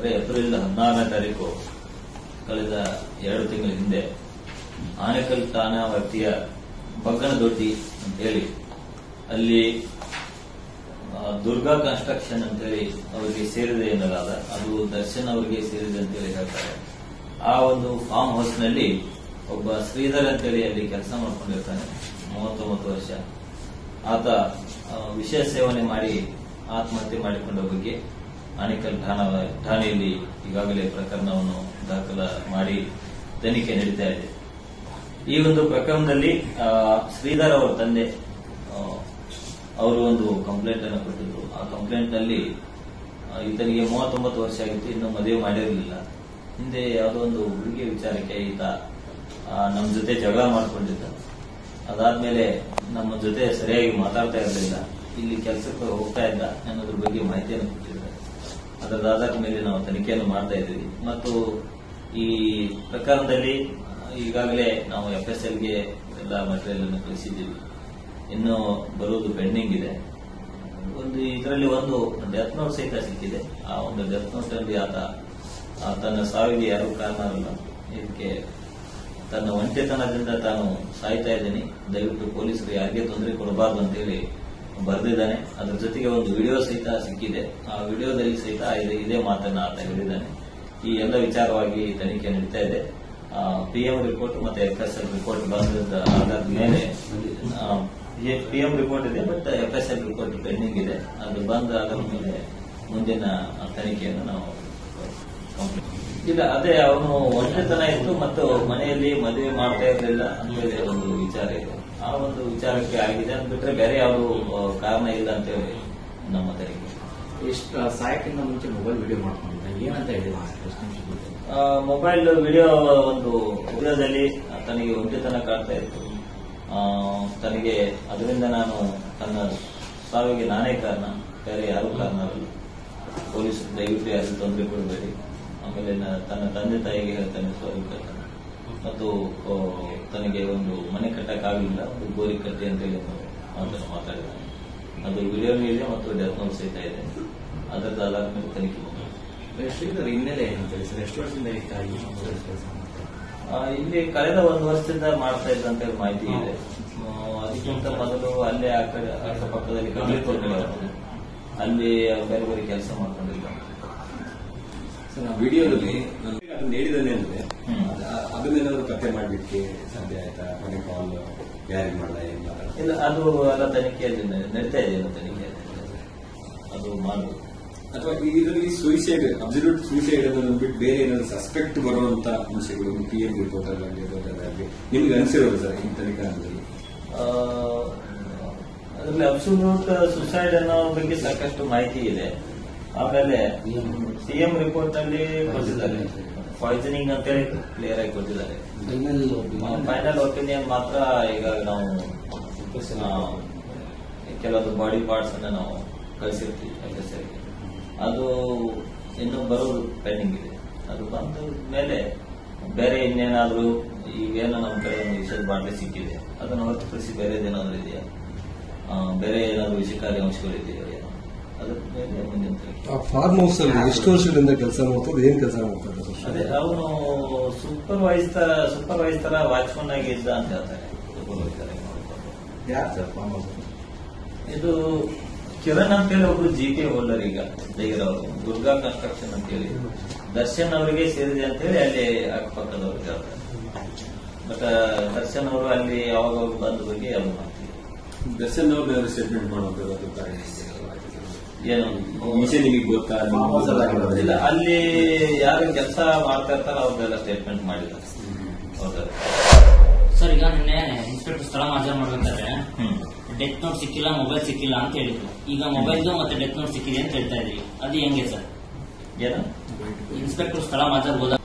ಅಂದ್ರೆ ಏಪ್ರಿಲ್ 16ನೇ ತಾರೀಕು ಕಳೆದ 2 ತಿಂಗಳ ಹಿಂದೆ ಆನೇಕಲ್ ಠಾಣಾ ವ್ಯಾಪ್ತಿಯ ಬಗ್ಗನದೊಡ್ಡಿ ಅಂತ ಹೇಳಿ ಅಲ್ಲಿ ದುರ್ಗಾ ಕನ್ಸ್ಟ್ರಕ್ಷನ್ ಅಂತೇಳಿ ಅವರಿಗೆ ಸೇರಿದೆ ಎನ್ನಲಾದ ಅದು ದರ್ಶನ್ ಅವರಿಗೆ ಸೇರಿದೆ ಅಂತೇಳಿ ಹೇಳ್ತಾರೆ. ಆ ಒಂದು ಫಾರ್ಮ್ ಹೌಸ್ ನಲ್ಲಿ ಒಬ್ಬ ಶ್ರೀಧರ್ ಅಂತೇಳಿ ಅಲ್ಲಿ ಕೆಲಸ ಮಾಡ್ಕೊಂಡಿರ್ತಾನೆ, 39 ವರ್ಷ. ಆತ ವಿಷ ಸೇವನೆ ಮಾಡಿ ಆತ್ಮಹತ್ಯೆ ಮಾಡಿಕೊಂಡ ಬಗ್ಗೆ ಆನೇಕಲ್ ಠಾಣೆಯಲ್ಲಿ ಈಗಾಗಲೇ ಪ್ರಕರಣವನ್ನು ದಾಖಲ ಮಾಡಿ ತನಿಖೆ ನಡೀತಾ ಇದೆ. ಈ ಒಂದು ಪ್ರಕರಣದಲ್ಲಿ ಶ್ರೀಧರ್ ಅವರ ತಂದೆ ಅವರು ಒಂದು ಕಂಪ್ಲೇಂಟ್ ಅನ್ನು ಕೊಟ್ಟಿದ್ರು. ಆ ಕಂಪ್ಲೇಂಟ್ ನಲ್ಲಿ ಈತನಿಗೆ 39 ವರ್ಷ ಆಗಿತ್ತು, ಇನ್ನು ಮದುವೆ ಮಾಡಿರಲಿಲ್ಲ. ಹಿಂದೆ ಯಾವುದೋ ಒಂದು ಹುಡುಗಿ ವಿಚಾರಕ್ಕೆ ಈತ ನಮ್ಮ ಜೊತೆ ಜಗಳ ಮಾಡ್ಕೊಂಡಿದ್ದ. ಅದಾದ್ಮೇಲೆ ನಮ್ಮ ಜೊತೆ ಸರಿಯಾಗಿ ಮಾತಾಡ್ತಾ ಇರಲಿಲ್ಲ, ಇಲ್ಲಿ ಕೆಲಸಕ್ಕೆ ಹೋಗ್ತಾ ಇದ್ದ ಅನ್ನೋದ್ರ ಬಗ್ಗೆ ಮಾಹಿತಿಯನ್ನು ಕೊಟ್ಟಿದ್ದಾರೆ. ಅದರ ಆಧಾರದ ಮೇಲೆ ನಾವು ತನಿಖೆಯನ್ನು ಮಾಡ್ತಾ ಇದ್ದೀವಿ. ಮತ್ತು ಈ ಪ್ರಕರಣದಲ್ಲಿ ಈಗಾಗಲೇ ನಾವು FSLಗೆ ಎಲ್ಲ ಮಟೀರಿಯಲ್ ಅನ್ನು ಕಳಿಸಿದ್ದೀವಿ, ಇನ್ನು ಬರುವುದು ಪೆಂಡಿಂಗ್ ಇದೆ. ಇದರಲ್ಲಿ ಒಂದು ಡೆತ್ ನೋಟ್ ಸಹಿತ ಸಿಕ್ಕಿದೆ. ಆ ಒಂದು ಡೆತ್ ನೋಟ್ ಅಲ್ಲಿ ಆತ ತನ್ನ ಸಾವಿಗೆ ಯಾರು ಕಾರಣರಲ್ಲ, ಇದಕ್ಕೆ ತನ್ನ ಒಂಟಿತನದಿಂದ ತಾನು ಸಾಯ್ತಾ ಇದ್ದೀನಿ, ದಯವಿಟ್ಟು ಪೊಲೀಸರು ಯಾರಿಗೆ ತೊಂದರೆ ಕೊಡಬಾರ್ದು ಅಂತೇಳಿ ಬರೆದಿದ್ದಾನೆ. ಅದರ ಜೊತೆಗೆ ಒಂದು ವಿಡಿಯೋ ಸಹಿತ ಸಿಕ್ಕಿದೆ. ಆ ವಿಡಿಯೋದಲ್ಲಿ ಸಹಿತ ಇದೇ ಮಾತನ್ನ ಆತ ಹೇಳಿದ್ದಾನೆ. ಈ ಎಲ್ಲ ವಿಚಾರವಾಗಿ ತನಿಖೆ ನಡೀತಾ ಇದೆ. PM ರಿಪೋರ್ಟ್ ಮತ್ತೆ FSL ರಿಪೋರ್ಟ್ ಬಂದ ಆಧಾರದ ಮೇಲೆ PM ರಿಪೋರ್ಟ್ ಇದೆ, ಬಟ್ FSL ರಿಪೋರ್ಟ್ ಪೆಂಡಿಂಗ್ ಇದೆ. ಅದು ಬಂದ ಆಧಾರದ ಮೇಲೆ ಮುಂದಿನ ತನಿಖೆಯನ್ನು ನಾವು ಇಲ್ಲ. ಅದೇ ಅವನು ಒಂಟಿತನ ಇತ್ತು ಮತ್ತು ಮನೆಯಲ್ಲಿ ಮದುವೆ ಮಾಡ್ತಾ ಇರಲಿಲ್ಲ ಅಂತೇಳಿ ಒಂದು ವಿಚಾರ ಇದೆ. ಆ ಒಂದು ವಿಚಾರಕ್ಕೆ ಆಗಿದೆ ಅಂತ ಬಿಟ್ರೆ ಬೇರೆ ಯಾವುದು ಕಾರಣ ಇಲ್ಲ ಅಂತೇಳಿ ನಮ್ಮ ತನಿಖೆ. ಎಷ್ಟು ಸಾಯಕ್ಕಿಂತ ಮುಂಚೆ ಮೊಬೈಲ್ ವಿಡಿಯೋ ಮಾಡ್ಕೊಂಡಿದ್ದ ಏನಂತ ಹೇಳಿದ? ಮೊಬೈಲ್ ವಿಡಿಯೋ ಒಂದು ವಿಡಿಯೋದಲ್ಲಿ ತನಗೆ ಒಂಟಿತನ ಕಾಡ್ತಾ ಇತ್ತು. ತನಗೆ ಅದರಿಂದ ನಾನು ತನ್ನ ಸಾವಿಗೆ ನಾನೇ ಕಾರಣ, ಬೇರೆ ಯಾರು ಕಾರಣ ಅಲ್ಲ, ಪೊಲೀಸರು ದಯವಿಟ್ಟು ಯಾರು ತೊಂದರೆ ಕೊಡಬೇಡಿ. ಆಮೇಲೆ ತನ್ನ ತಂದೆ ತಾಯಿಗೆ ಹೇಳ್ತಾನೆ ಸಾರಿ ಕಟ್ಟಾನೆ, ಮತ್ತು ತನಗೆ ಒಂದು ಮನೆ ಕಟ್ಟಕ್ಕಾಗಲಿಲ್ಲ, ಒಂದು ಗೋರಿ ಕಟ್ಟಿ ಅಂತ ಹೇಳಿ ಮಾತಾಡಿದ್ದಾನೆ. ಅದು ವಿಡಿಯೋನೂ ಇದೆ ಮತ್ತು ಡೆತ್ ನೋಟ್ ಸಹಿತ ಇದೆ. ಅದರದ ಆಧಾರದ ಮೇಲೆ ತನಿಖೆ ಶ್ರೀಧರ್ ಹಿನ್ನೆಲೆ ಏನಂತ ಹೇಳಿ ಸರ್? ಎಷ್ಟು ವರ್ಷದಿಂದ ಇಲ್ಲಿ ಕಳೆದ 1 ವರ್ಷದಿಂದ ಮಾಡ್ತಾ ಇದ್ದ ಅಂತ ಹೇಳಿ ಮಾಹಿತಿ ಇದೆ. ಅದಕ್ಕಿಂತ ಮೊದಲು ಅಲ್ಲೇ ಅಕ್ಕಪಕ್ಕದಲ್ಲಿ ಕಮಲಿಪುರದಲ್ಲಿ ಅಲ್ಲಿ ಬೇರೆ ಬೇರೆ ಕೆಲಸ ಮಾಡ್ಕೊಂಡಿಲ್ಲ. ಸರ್, ಆ ವಿಡಿಯೋದಲ್ಲಿ ಅದನ್ನ ಹೇಳಿದಾನೆ ಅಂದ್ರೆ ಅದನ್ನೇನಾದ್ರು ಪತ್ತೆ ಮಾಡ್ಲಿಕ್ಕೆ ಸಾಧ್ಯ ಆಯ್ತಾ? ಮನೆ ಕಾಲ್ ಯಾರಿಗೆ ಮಾಡಲ್ಲ, ಏನ್ ಮಾಡಲ್ಲ? ಇಲ್ಲ, ಅದು ಎಲ್ಲ ತನಿಖೆಯಲ್ಲಿ ನಡೀತಾ ಇದೆ. ತನಿಖೆ ಅದು ಮಾಡುದು. ಅಥವಾ ಇದರಲ್ಲಿ ಸೂಸೈಡ್, ಅಬ್ಸಲ್ಯೂಟ್ ಸೂಸೈಡ್ ಅನ್ನೋದನ್ನು ಬಿಟ್ಟು ಬೇರೆ ಏನಾದ್ರು ಸಸ್ಪೆಕ್ಟ್ ಬರುವಂತ ಅಂಶಗಳು PM ರಿಪೋರ್ಟ್ ಅಲ್ಲಿ ನಿಮ್ಗೆ ಅನಿಸಿರೋದು ಸರ್ ಈ ತನಿಖಾದಲ್ಲಿ? ಅದರಲ್ಲಿ ಅಬ್ಸಲ್ಯೂಟ್ ಸುಸೈಡ್ ಅನ್ನೋ ಬಗ್ಗೆ ಸಾಕಷ್ಟು ಮಾಹಿತಿ ಇದೆ. ಆಮೇಲೆ CM ರಿಪೋರ್ಟ್ ಅಲ್ಲಿ ಕೊಟ್ಟಿದ್ದಾರೆ, ಪಾಯ್ಸನಿಂಗ್ ಅಂತೇಳಿ ಕ್ಲಿಯರ್ ಆಗಿ ಕೊಟ್ಟಿದ್ದಾರೆ. ಫೈನಲ್ ಒಪಿನಿಯನ್ ಮಾತ್ರ ಈಗ ನಾವು ಕೆಲವೊಂದು ಬಾಡಿ ಪಾರ್ಟ್ಸ್ ಅನ್ನ ನಾವು ಕಳಿಸಿರ್ತೀವಿ FSLಗೆ. ಅದು ಇನ್ನೂ ಬರೋದು ಪೆಂಡಿಂಗ್ ಇದೆ. ಅದು ಬಂದ ಮೇಲೆ ಬೇರೆ ಇನ್ನೇನಾದ್ರೂ ಈಗೇನೋ ನಮ್ಮ ಕಡೆ ಒಂದು ವಿಷದ ಬಾಟ್ಲಿ ಸಿಕ್ಕಿದೆ, ಅದನ್ನು ಹೊರತುಪಡಿಸಿ ಬೇರೆದೇನಾದ್ರೂ ಇದೆಯಾ, ಬೇರೆ ಏನಾದ್ರು ವಿಷಕಾರಿ ಅಂಶಗಳಿದೆಯಾ, ಅದ್ರ ಮೇಲೆ ಮುಂದಿನ ಫಾರ್ಮ್ ಹೌಸ್ ಅಲ್ಲಿ ಎಷ್ಟು ವರ್ಷದಿಂದ ಕೆಲಸ ಮಾಡ್ತಾರೆ, ಏನ್ ಕೆಲಸ ಮಾಡ್ತಾರೆ? ಅದೇ ಅವನು ಸೂಪರ್ವೈಸ್ ತರ ವಾಚ್ಮನ್ ಆಗಿ ಇದ್ದ ಅಂತ ಹೇಳ್ತಾರೆ. ಸೂಪರ್ವೈಸರ್ ಆಗಿ ನೋಡಿಕೊಂಡು. ಯಾರು ಸರ್ ಫಾರ್ಮ್ ಹೌಸ್? ಇದು ಕಿರಣ್ ಅಂತೇಳಿ ಒಬ್ರು GK ಹೋಲ್ಡರ್ ಈಗ ಜೈಗರ್ ಅವರು, ದುರ್ಗಾ ಕನ್ಸ್ಟ್ರಕ್ಷನ್ ಅಂತೇಳಿ ದರ್ಶನ್ ಅವರಿಗೆ ಸೇರಿದೆ ಅಂತೇಳಿ ಅಲ್ಲಿ ಅಕ್ಕಪಕ್ಕದವ್ರು ಹೇಳ್ತಾರೆ. ಬಟ್ ದರ್ಶನ್ ಅವರು ಅಲ್ಲಿ ಯಾವಾಗ ಬಂದ ಬಗ್ಗೆ ಅದು ಮಾಡ್ತೀವಿ. ದರ್ಶನ್ ಅವ್ರ ಸ್ಟೇಟ್ಮೆಂಟ್ ಮಾಡೋದು ಏನು ವಿಷಯ ನಿಮಗೆ ಗೊತ್ತಾ? ಇಲ್ಲ, ಅಲ್ಲಿ ಯಾರು ಕೆಲಸ ಮಾಡ್ತಾ ಇರ್ತಾರ ಅವ್ರದ್ದೆಲ್ಲ ಸ್ಟೇಟ್ಮೆಂಟ್ ಮಾಡಿದ್ದಾರೆ. ಹೌದಾ ಸರ್, ಈಗ ನಿನ್ನೆ ಇನ್ಸ್ಪೆಕ್ಟರ್ ಸ್ಥಳ ಮಾಜರ್ ಮಾಡ್ಬೇಕಾದ್ರೆ ಡೆತ್ ನೋಟ್ ಸಿಕ್ಕಿಲ್ಲ, ಮೊಬೈಲ್ ಸಿಕ್ಕಿಲ್ಲ ಅಂತ ಹೇಳಿದ್ರು. ಈಗ ಮೊಬೈಲ್ದು ಮತ್ತೆ ಡೆತ್ ನೋಟ್ ಸಿಕ್ಕಿದೆ ಅಂತ ಹೇಳ್ತಾ ಇದ್ರಿ, ಅದು ಹೆಂಗೆ ಸರ್? ಏನು ಇನ್ಸ್ಪೆಕ್ಟರ್ ಸ್ಥಳ ಮಾಜರ್ ಹೋದ